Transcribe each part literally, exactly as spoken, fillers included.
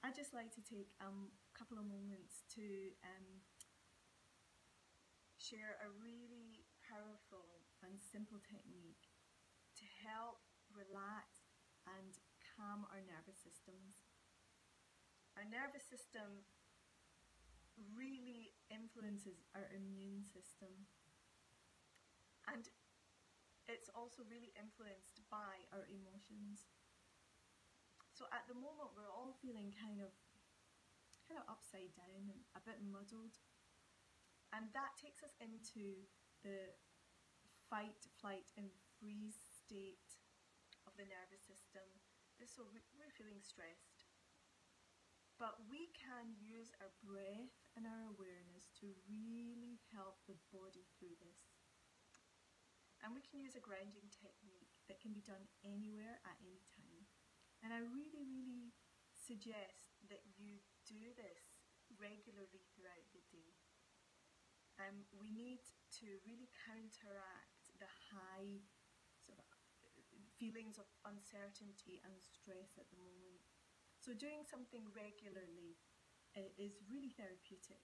I'd just like to take um, a couple of moments to um, share a really powerful and simple technique to help relax and calm our nervous systems. Our nervous system really influences our immune system, and it's also really influenced by our emotions. So at the moment we're all feeling kind of kind of upside down and a bit muddled, and that takes us into the fight, flight and freeze state of the nervous system. So we're feeling stressed. But we can use our breath and our awareness to really help the body through this. And we can use a grounding technique that can be done anywhere at any time. And I really, really suggest that you do this regularly throughout the day. Um, we need to really counteract the high sort of feelings of uncertainty and stress at the moment. So doing something regularly is really therapeutic.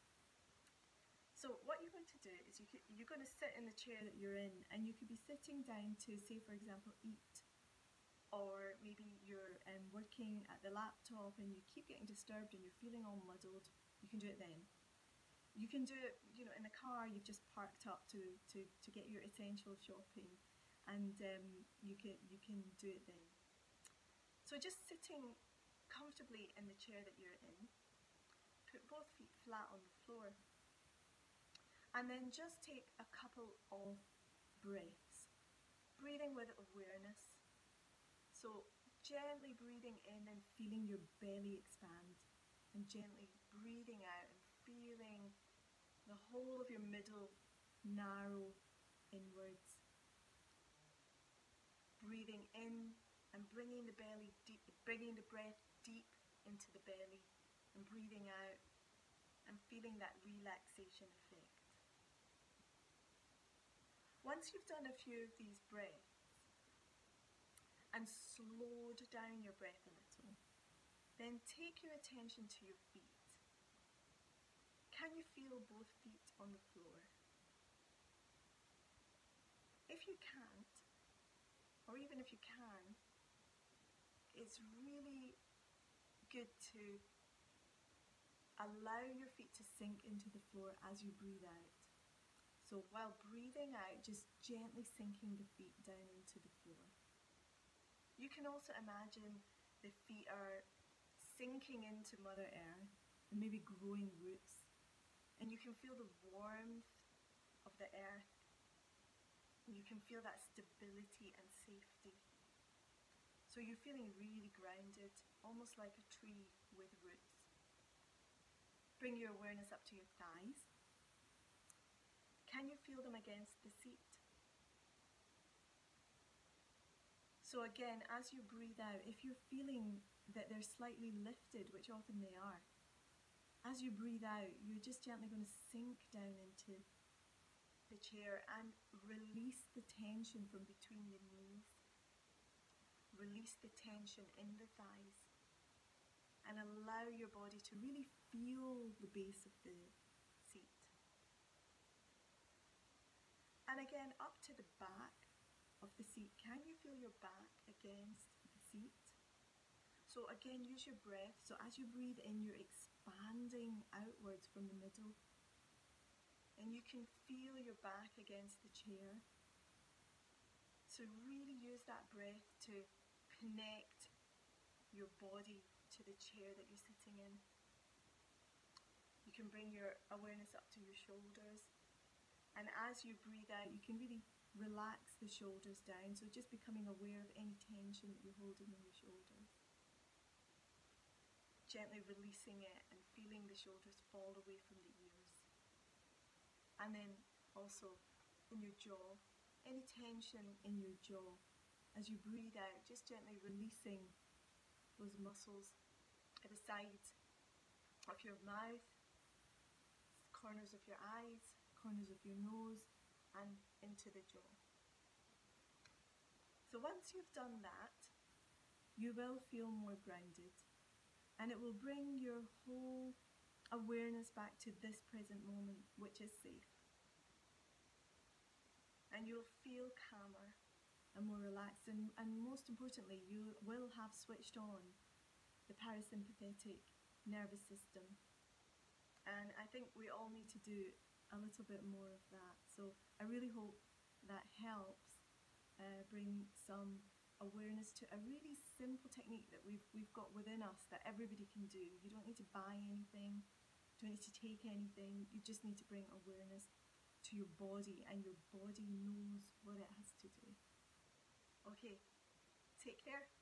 So what you're going to do is you could, you're going to sit in the chair that you're in, and you could be sitting down to, say for example, eat, or maybe you're um, working at the laptop and you keep getting disturbed and you're feeling all muddled. You can do it then. You can do it, you know, in the car you've just parked up to, to, to get your essential shopping, and um, you can you can do it then. So just sitting comfortably in the chair that you're in, put both feet flat on the floor, and then just take a couple of breaths, breathing with awareness. So gently breathing in and feeling your belly expand, and gently breathing out and feeling the whole of your middle narrow inwards. Breathing in and bringing the belly deep, bringing the breath deep into the belly, and breathing out and feeling that relaxation effect. Once you've done a few of these breaths and slowed down your breath a little, then take your attention to your feet. Can you feel both feet on the floor? If you can't, or even if you can, it's really good to allow your feet to sink into the floor as you breathe out. So while breathing out, just gently sinking the feet down into the floor. You can also imagine the feet are sinking into Mother Earth and maybe growing roots, and you can feel the warmth of the earth, and you can feel that stability and safety. So you're feeling really grounded, almost like a tree with roots. Bring your awareness up to your thighs. Can you feel them against the seat? So again, as you breathe out, if you're feeling that they're slightly lifted, which often they are, as you breathe out, you're just gently going to sink down into the chair and release the tension from between the knees. Release the tension in the thighs, and allow your body to really feel the base of the seat. And again, up to the back of the seat. Can you feel your back against the seat? So again, use your breath. So as you breathe in, you're expanding outwards from the middle, and you can feel your back against the chair. So really use that breath to connect your body to the chair that you're sitting in. You can bring your awareness up to your shoulders, and as you breathe out, you can really relax the shoulders down, so just becoming aware of any tension that you're holding in your shoulders. Gently releasing it and feeling the shoulders fall away from the ears. And then also in your jaw, any tension in your jaw. As you breathe out, just gently releasing those muscles at the sides of your mouth, corners of your eyes, corners of your nose, and into the jaw. So once you've done that, you will feel more grounded. And it will bring your whole awareness back to this present moment, which is safe. And you'll feel calmer and more relaxed, and, and most importantly, you will have switched on the parasympathetic nervous system. And I think we all need to do a little bit more of that. So I really hope that helps uh, bring some awareness to a really simple technique that we've we've got within us that everybody can do. You don't need to buy anything, don't need to take anything, you just need to bring awareness to your body, and your body knows what it has to do. Okay, take care.